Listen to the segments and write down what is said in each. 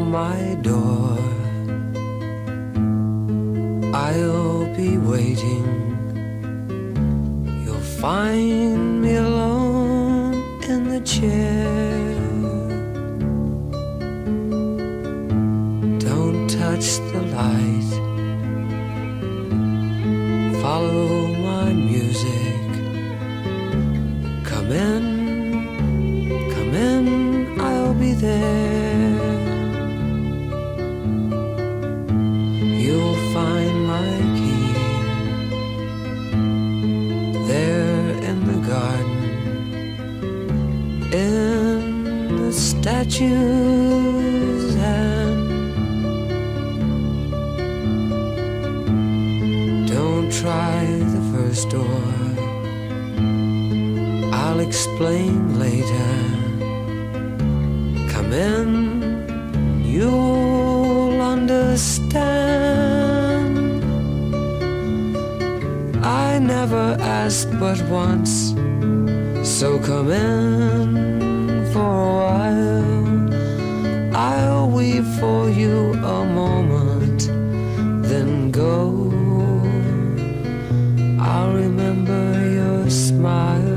my door. I'll be waiting. You'll find me alone in the chair. Don't touch the light. Follow my music. Come in, I'll be there. You'll find my key there in the garden, in the statue's hand. Don't try the first door, I'll explain later. Come in, you'll understand. I never asked but once, so come in for a while. I'll weep for you a moment, then go. I'll remember your smile.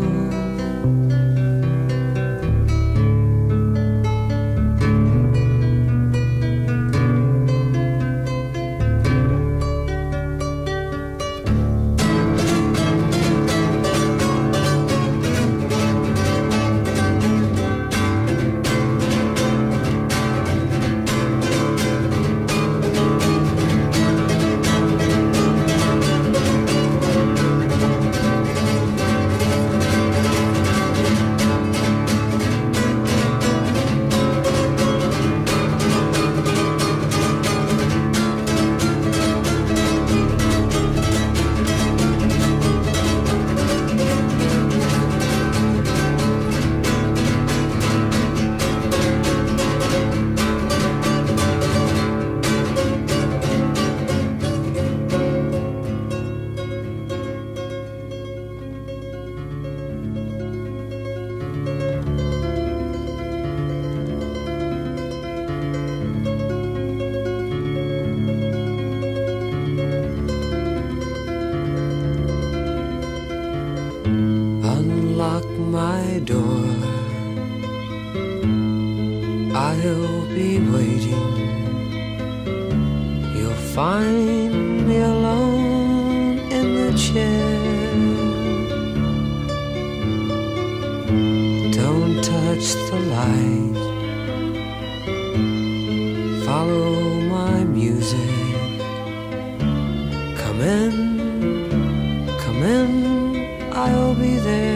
Unlock my door, I'll be waiting. You'll find me alone in the chair. Don't touch the light. Follow my music. Come in, I'll be there.